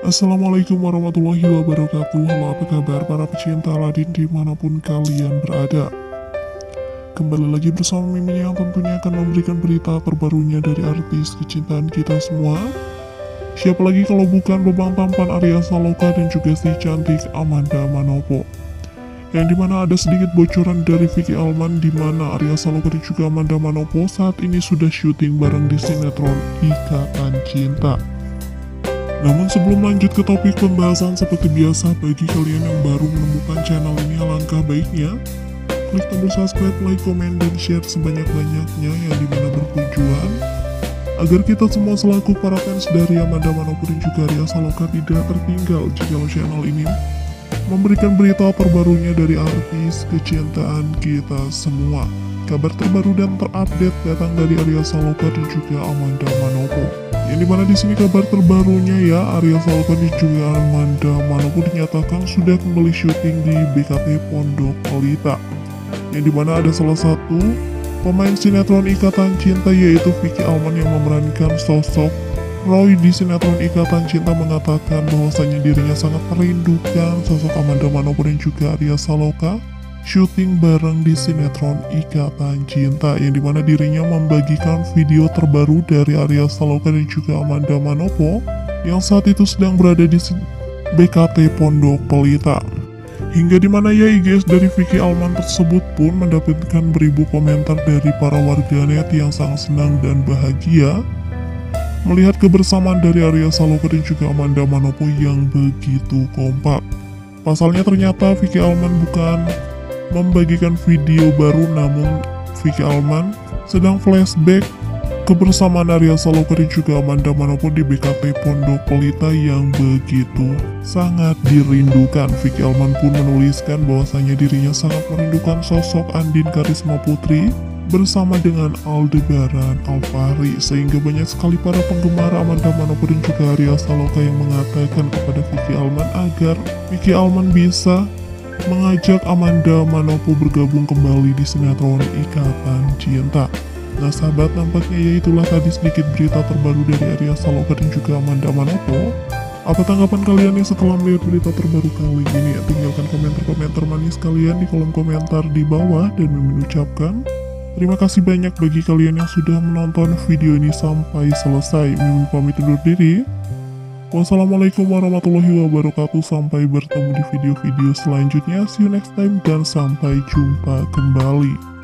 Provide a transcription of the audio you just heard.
Assalamualaikum warahmatullahi wabarakatuh. Halo, apa kabar para pecinta Aladin dimanapun kalian berada. Kembali lagi bersama Mimin yang tentunya akan memberikan berita terbarunya dari artis kecintaan kita semua. Siapa lagi kalau bukan bebang tampan Arya Saloka dan juga si cantik Amanda Manopo. Yang dimana ada sedikit bocoran dari Vicky Alman, dimana Arya Saloka dan juga Amanda Manopo saat ini sudah syuting bareng di sinetron Ikatan Cinta. Namun sebelum lanjut ke topik pembahasan, seperti biasa bagi kalian yang baru menemukan channel ini, alangkah baiknya klik tombol subscribe, like, komen, dan share sebanyak-banyaknya yang dimana bertujuan agar kita semua selaku para fans dari Amanda Manopo dan juga Arya Saloka tidak tertinggal jika channel ini memberikan berita terbarunya dari artis kecintaan kita semua. Kabar terbaru dan terupdate datang dari Arya Saloka dan juga Amanda Manopo. Yang dimana di sini kabar terbarunya ya, Arya Saloka dan juga Amanda Manopo dinyatakan sudah kembali syuting di BKT Pondok Pelita. Yang dimana ada salah satu pemain sinetron Ikatan Cinta yaitu Vicky Alman yang memerankan sosok Roy di sinetron Ikatan Cinta, mengatakan bahwasanya dirinya sangat merindukan sosok Amanda Manopo dan juga Arya Saloka syuting bareng di sinetron Ikatan Cinta, yang dimana dirinya membagikan video terbaru dari Arya Saloka dan juga Amanda Manopo yang saat itu sedang berada di BKT Pondok Pelita. Hingga dimana ya IG dari Vicky Alman tersebut pun mendapatkan beribu komentar dari para warganet yang sangat senang dan bahagia melihat kebersamaan dari Arya Saloka dan juga Amanda Manopo yang begitu kompak. Pasalnya ternyata Vicky Alman bukan membagikan video baru, namun Vicky Alman sedang flashback kebersamaan Arya Saloka dan juga Amanda Manopo di BKT Pondok Pelita yang begitu sangat dirindukan. Vicky Alman pun menuliskan bahwasanya dirinya sangat merindukan sosok Andin Karisma Putri bersama dengan Aldebaran Alfahri, sehingga banyak sekali para penggemar Amanda Manopo dan juga Arya Saloka yang mengatakan kepada Vicky Alman agar Vicky Alman bisa mengajak Amanda Manopo bergabung kembali di sinetron Ikatan Cinta. Nah sahabat, nampaknya ya itulah tadi sedikit berita terbaru dari Arya Saloka dan juga Amanda Manopo. Apa tanggapan kalian nih setelah melihat berita terbaru kali ini? Tinggalkan komentar-komentar manis kalian di kolom komentar di bawah, dan mengucapkan terima kasih banyak bagi kalian yang sudah menonton video ini sampai selesai. Mimin pamit undur diri. Wassalamualaikum warahmatullahi wabarakatuh. Sampai bertemu di video-video selanjutnya. See you next time dan sampai jumpa kembali.